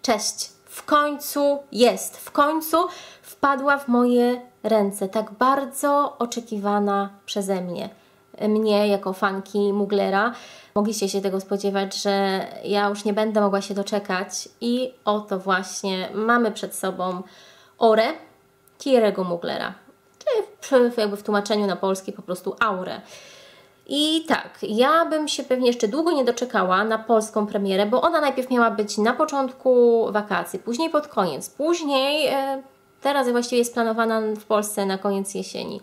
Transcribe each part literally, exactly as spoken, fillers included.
Cześć! W końcu jest, w końcu wpadła w moje ręce, tak bardzo oczekiwana przeze mnie. Mnie jako fanki Muglera. Mogliście się tego spodziewać, że ja już nie będę mogła się doczekać i oto właśnie mamy przed sobą Aurę Thierry'ego Muglera, czyli jakby w tłumaczeniu na polski po prostu Aurę. I tak, ja bym się pewnie jeszcze długo nie doczekała na polską premierę, bo ona najpierw miała być na początku wakacji, później pod koniec, później e, teraz właściwie jest planowana w Polsce na koniec jesieni.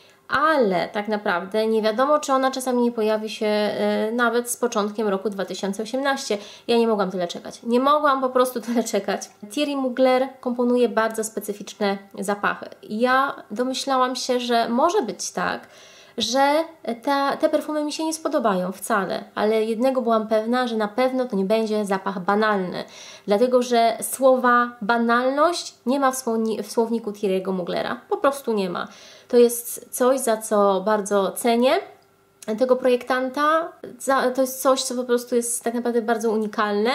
Ale tak naprawdę nie wiadomo, czy ona czasami nie pojawi się e, nawet z początkiem roku dwa tysiące osiemnastego. Ja nie mogłam tyle czekać. Nie mogłam po prostu tyle czekać. Thierry Mugler komponuje bardzo specyficzne zapachy. Ja domyślałam się, że może być tak, że ta, te perfumy mi się nie spodobają wcale, ale jednego byłam pewna, że na pewno to nie będzie zapach banalny, dlatego że słowa banalność nie ma w, słowni, w słowniku Thierry'ego Muglera, po prostu nie ma. To jest coś, za co bardzo cenię tego projektanta, za, to jest coś, co po prostu jest tak naprawdę bardzo unikalne.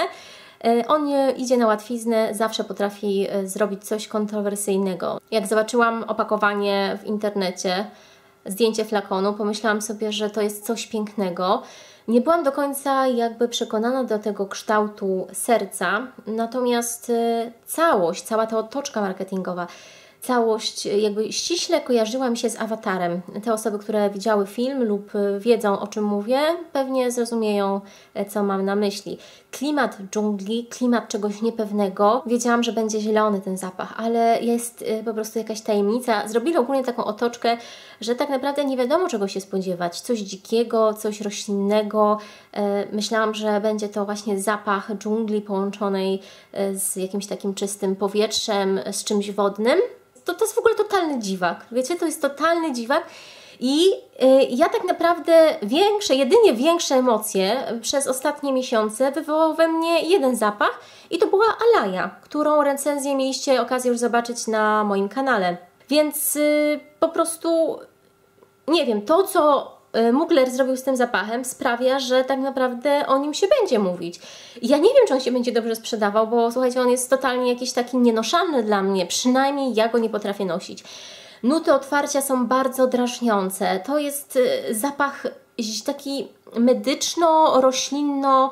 On idzie na łatwiznę, zawsze potrafi zrobić coś kontrowersyjnego. Jak zobaczyłam opakowanie w internecie, zdjęcie flakonu, pomyślałam sobie, że to jest coś pięknego. Nie byłam do końca jakby przekonana do tego kształtu serca, natomiast całość, cała ta otoczka marketingowa, całość jakby ściśle kojarzyła mi się z Awatarem. Te osoby, które widziały film lub wiedzą, o czym mówię, pewnie zrozumieją, co mam na myśli. Klimat dżungli, klimat czegoś niepewnego. Wiedziałam, że będzie zielony ten zapach, ale jest po prostu jakaś tajemnica. Zrobili ogólnie taką otoczkę, że tak naprawdę nie wiadomo, czego się spodziewać. Coś dzikiego, coś roślinnego. Myślałam, że będzie to właśnie zapach dżungli połączonej z jakimś takim czystym powietrzem, z czymś wodnym. To, to jest w ogóle totalny dziwak. Wiecie, to jest totalny dziwak. I y, ja tak naprawdę większe, jedynie większe emocje przez ostatnie miesiące wywołał we mnie jeden zapach i to była Alaja, którą recenzję mieliście okazję już zobaczyć na moim kanale. Więc y, po prostu, nie wiem, to co Mugler zrobił z tym zapachem sprawia, że tak naprawdę o nim się będzie mówić. I ja nie wiem, czy on się będzie dobrze sprzedawał, bo słuchajcie, on jest totalnie jakiś taki nienoszalny dla mnie, przynajmniej ja go nie potrafię nosić. Nuty otwarcia są bardzo drażniące. To jest zapach taki medyczno-roślinno,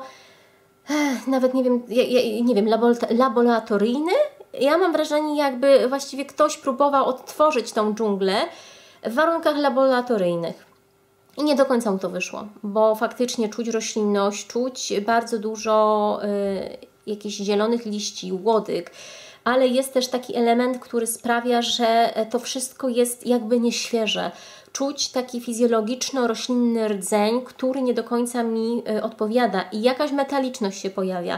nawet nie wiem, nie wiem, laboratoryjny. Ja mam wrażenie, jakby właściwie ktoś próbował odtworzyć tą dżunglę w warunkach laboratoryjnych. I nie do końca mu to wyszło, bo faktycznie czuć roślinność, czuć bardzo dużo y, jakichś zielonych liści, łodyg, ale jest też taki element, który sprawia, że to wszystko jest jakby nieświeże. Czuć taki fizjologiczno-roślinny rdzeń, który nie do końca mi y, odpowiada i jakaś metaliczność się pojawia.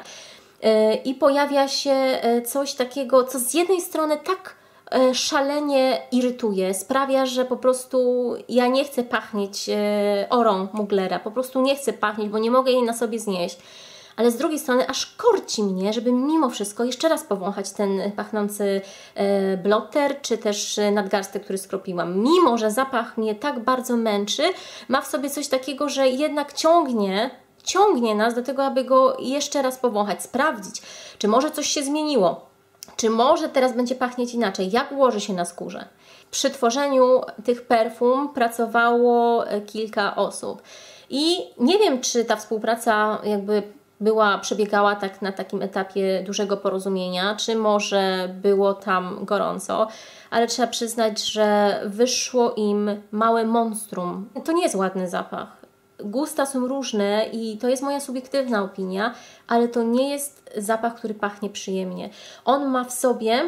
Y, I pojawia się coś takiego, co z jednej strony tak szalenie irytuje, sprawia, że po prostu ja nie chcę pachnieć Aurą Muglera, po prostu nie chcę pachnieć, bo nie mogę jej na sobie znieść. Ale z drugiej strony aż korci mnie, żeby mimo wszystko jeszcze raz powąchać ten pachnący blotter, czy też nadgarstek, który skropiłam. Mimo że zapach mnie tak bardzo męczy, ma w sobie coś takiego, że jednak ciągnie, ciągnie nas do tego, aby go jeszcze raz powąchać, sprawdzić, czy może coś się zmieniło. Czy może teraz będzie pachnieć inaczej? Jak ułoży się na skórze? Przy tworzeniu tych perfum pracowało kilka osób. I nie wiem, czy ta współpraca jakby była, przebiegała tak na takim etapie dużego porozumienia, czy może było tam gorąco, ale trzeba przyznać, że wyszło im małe monstrum. To nie jest ładny zapach. Gusta są różne i to jest moja subiektywna opinia, ale to nie jest zapach, który pachnie przyjemnie. On ma w sobie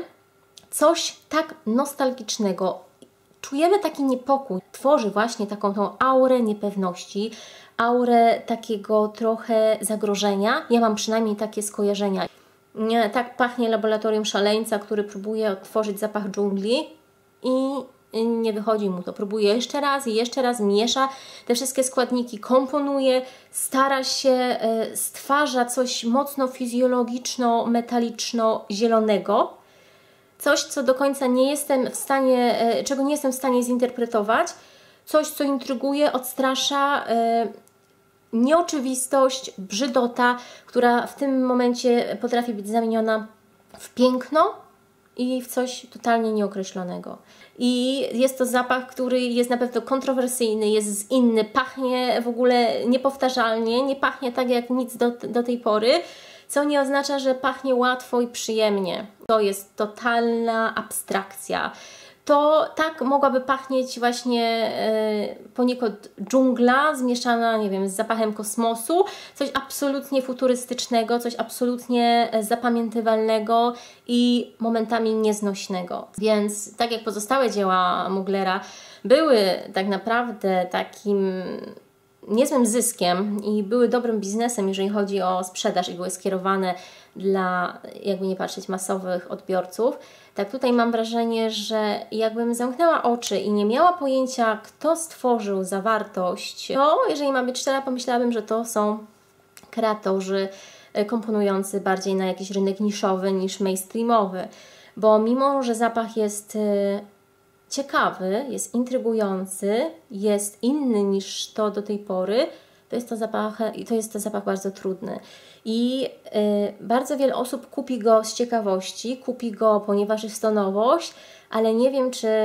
coś tak nostalgicznego. Czujemy taki niepokój. Tworzy właśnie taką tą aurę niepewności, aurę takiego trochę zagrożenia. Ja mam przynajmniej takie skojarzenia. Nie, tak pachnie laboratorium szaleńca, który próbuje odtworzyć zapach dżungli i nie wychodzi mu to. Próbuje jeszcze raz i jeszcze raz, miesza te wszystkie składniki, komponuje, stara się, stwarza coś mocno fizjologiczno-metaliczno-zielonego. Coś, co do końca nie jestem w stanie, czego nie jestem w stanie zinterpretować. Coś, co intryguje, odstrasza, nieoczywistość, brzydota, która w tym momencie potrafi być zamieniona w piękno i w coś totalnie nieokreślonego. I jest to zapach, który jest na pewno kontrowersyjny, jest inny, pachnie w ogóle niepowtarzalnie, nie pachnie tak jak nic do, do tej pory, co nie oznacza, że pachnie łatwo i przyjemnie. To jest totalna abstrakcja. To tak mogłaby pachnieć właśnie e, poniekąd dżungla zmieszana, nie wiem, z zapachem kosmosu, coś absolutnie futurystycznego, coś absolutnie zapamiętywalnego i momentami nieznośnego. Więc tak jak pozostałe dzieła Muglera były tak naprawdę takim niezłym zyskiem i były dobrym biznesem, jeżeli chodzi o sprzedaż i były skierowane dla, jakby nie patrzeć, masowych odbiorców, tak tutaj mam wrażenie, że jakbym zamknęła oczy i nie miała pojęcia, kto stworzył zawartość, to jeżeli mam być szczera, pomyślałabym, że to są kreatorzy komponujący bardziej na jakiś rynek niszowy niż mainstreamowy, bo mimo, że zapach jest ciekawy, jest intrygujący, jest inny niż to do tej pory, to jest to zapach, to jest to zapach bardzo trudny. I y, bardzo wiele osób kupi go z ciekawości, kupi go, ponieważ jest to nowość, ale nie wiem, czy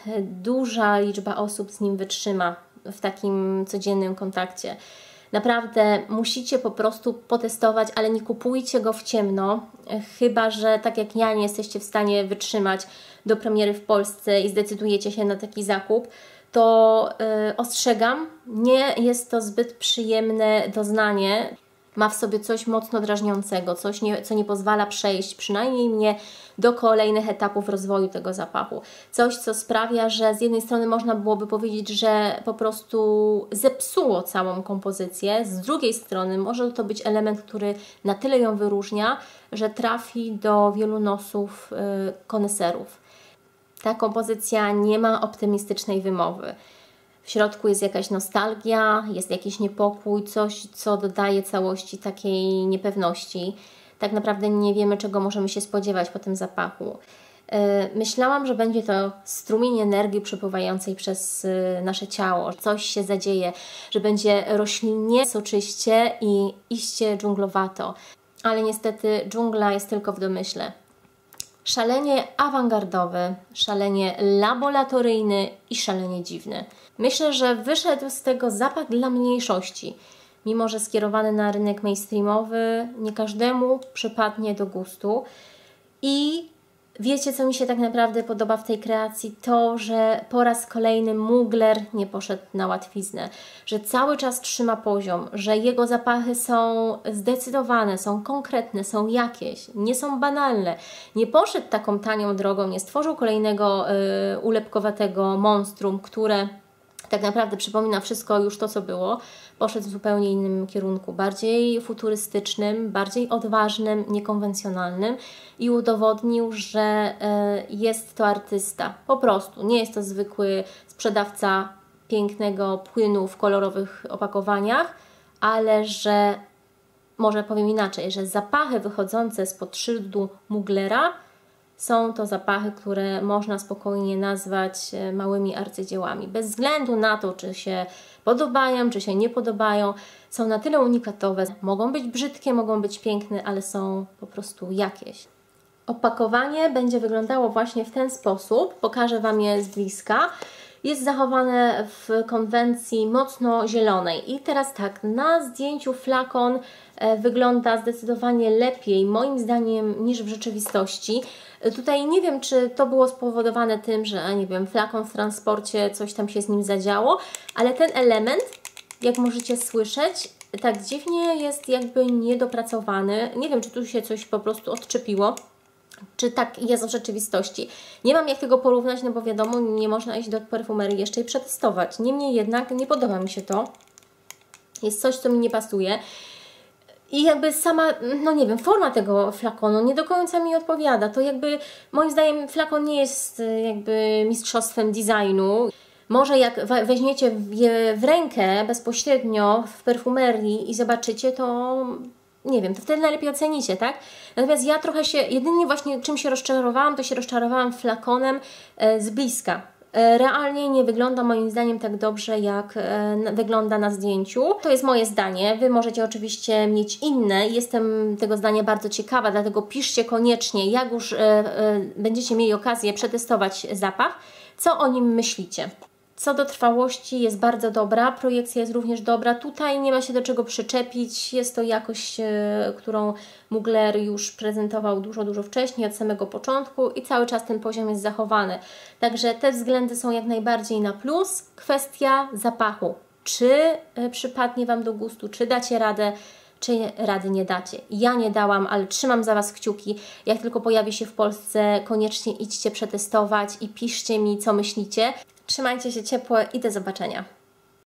duża liczba osób z nim wytrzyma w takim codziennym kontakcie. Naprawdę musicie po prostu potestować, ale nie kupujcie go w ciemno, chyba że tak jak ja nie jesteście w stanie wytrzymać do premiery w Polsce i zdecydujecie się na taki zakup, to yy, ostrzegam, nie jest to zbyt przyjemne doznanie. Ma w sobie coś mocno drażniącego, coś, nie, co nie pozwala przejść, przynajmniej mnie, do kolejnych etapów rozwoju tego zapachu. Coś, co sprawia, że z jednej strony można byłoby powiedzieć, że po prostu zepsuło całą kompozycję, z drugiej strony może to być element, który na tyle ją wyróżnia, że trafi do wielu nosów yy, koneserów. Ta kompozycja nie ma optymistycznej wymowy. W środku jest jakaś nostalgia, jest jakiś niepokój, coś, co dodaje całości takiej niepewności. Tak naprawdę nie wiemy, czego możemy się spodziewać po tym zapachu. Myślałam, że będzie to strumień energii przepływającej przez nasze ciało, coś się zadzieje, że będzie roślinnie, soczyście i iście dżunglowato. Ale niestety dżungla jest tylko w domyśle. Szalenie awangardowy, szalenie laboratoryjny i szalenie dziwny. Myślę, że wyszedł z tego zapach dla mniejszości. Mimo że skierowany na rynek mainstreamowy, nie każdemu przypadnie do gustu. I wiecie, co mi się tak naprawdę podoba w tej kreacji? To, że po raz kolejny Mugler nie poszedł na łatwiznę, że cały czas trzyma poziom, że jego zapachy są zdecydowane, są konkretne, są jakieś, nie są banalne. Nie poszedł taką tanią drogą, nie stworzył kolejnego yy, ulepkowatego monstrum, które tak naprawdę przypomina wszystko już to, co było. Poszedł w zupełnie innym kierunku, bardziej futurystycznym, bardziej odważnym, niekonwencjonalnym i udowodnił, że jest to artysta. Po prostu, nie jest to zwykły sprzedawca pięknego płynu w kolorowych opakowaniach, ale że, może powiem inaczej, że zapachy wychodzące spod szyldu Muglera są to zapachy, które można spokojnie nazwać małymi arcydziełami. Bez względu na to, czy się podobają, czy się nie podobają, są na tyle unikatowe. Mogą być brzydkie, mogą być piękne, ale są po prostu jakieś. Opakowanie będzie wyglądało właśnie w ten sposób. Pokażę Wam je z bliska. Jest zachowane w konwencji mocno zielonej. I teraz tak, na zdjęciu flakon wygląda zdecydowanie lepiej, moim zdaniem, niż w rzeczywistości. Tutaj nie wiem, czy to było spowodowane tym, że nie wiem, flakon w transporcie, coś tam się z nim zadziało, ale ten element, jak możecie słyszeć, tak dziwnie jest jakby niedopracowany. Nie wiem, czy tu się coś po prostu odczepiło, czy tak jest w rzeczywistości. Nie mam jak tego porównać, no bo wiadomo, nie można iść do perfumerii jeszcze i przetestować. Niemniej jednak nie podoba mi się to. Jest coś, co mi nie pasuje. I jakby sama, no nie wiem, forma tego flakonu nie do końca mi odpowiada. To jakby, moim zdaniem, flakon nie jest jakby mistrzostwem designu. Może jak weźmiecie je w rękę bezpośrednio w perfumerii i zobaczycie, to nie wiem, to wtedy najlepiej ocenicie, tak? Natomiast ja trochę się, jedynie właśnie czym się rozczarowałam, to się rozczarowałam flakonem z bliska. realnie nie wygląda moim zdaniem tak dobrze, jak wygląda na zdjęciu. To jest moje zdanie, Wy możecie oczywiście mieć inne. Jestem tego zdania bardzo ciekawa, dlatego piszcie koniecznie, jak już będziecie mieli okazję przetestować zapach, co o nim myślicie. Co do trwałości jest bardzo dobra, projekcja jest również dobra. Tutaj nie ma się do czego przyczepić. Jest to jakość, którą Mugler już prezentował dużo, dużo wcześniej, od samego początku i cały czas ten poziom jest zachowany. Także te względy są jak najbardziej na plus. Kwestia zapachu. Czy przypadnie Wam do gustu, czy dacie radę, czy rady nie dacie. Ja nie dałam, ale trzymam za Was kciuki. Jak tylko pojawi się w Polsce, koniecznie idźcie przetestować i piszcie mi, co myślicie. Trzymajcie się ciepło i do zobaczenia.